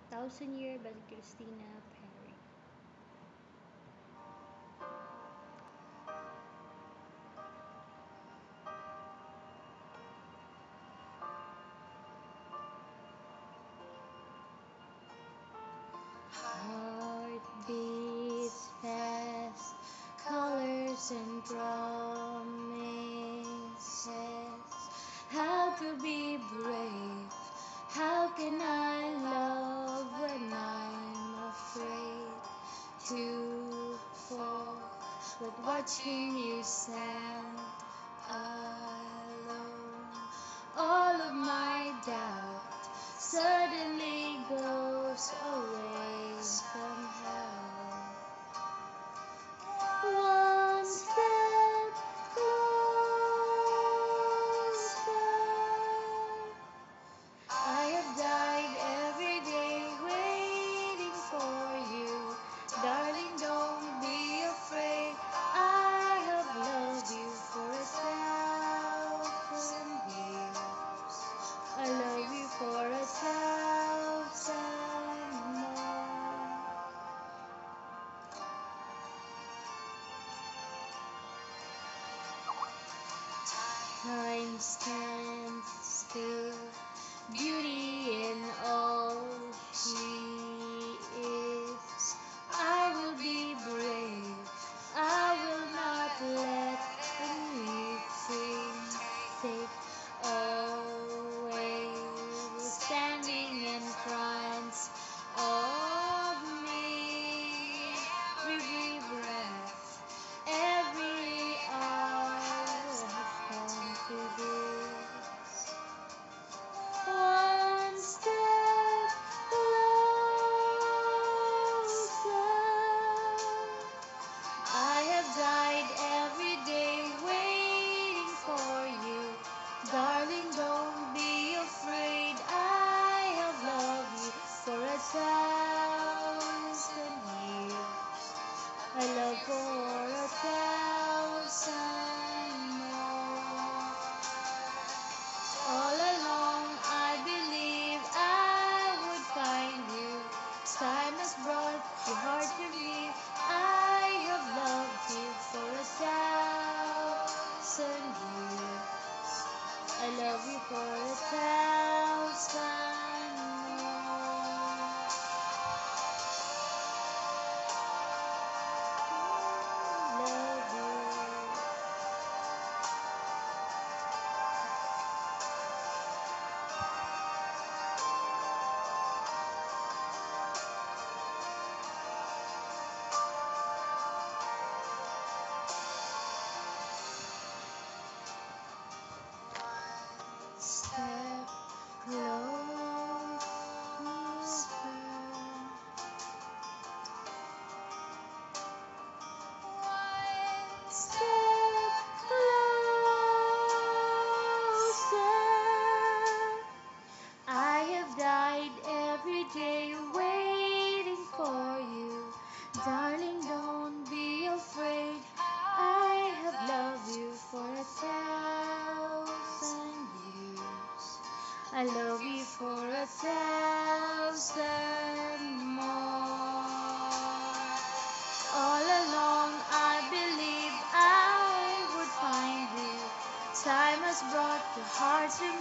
Thousand Year by Christina Perry. Heart beats fast, colors and promises. How to be brave? How can I love when I'm afraid to fall? But watching you stand alone, all of my doubt suddenly goes away somehow. One step closer. I have died every day waiting for you. Darling, don't be afraid. I have loved you for 1,000 years. I love you for 1,000 more. Time stands still, beauty in all she is. I will be brave, I will not let anything take away the standing in front of me. Every breath, every hour has come to this. One step closer. I have died every day waiting for you. Darling, don't be afraid. I have loved you for 1,000 years. I love for 1,000 more. All along I believe I would find you. Time has brought your heart to me. I have loved you for 1,000 years. I love you for 1,000 more. Love you. Step closer. One step closer. I have died every day waiting for you. Darling, don't be afraid. I have loved you for 1,000 years. I love you for 1,000 more. All along I believed I would find you. Time has brought your heart to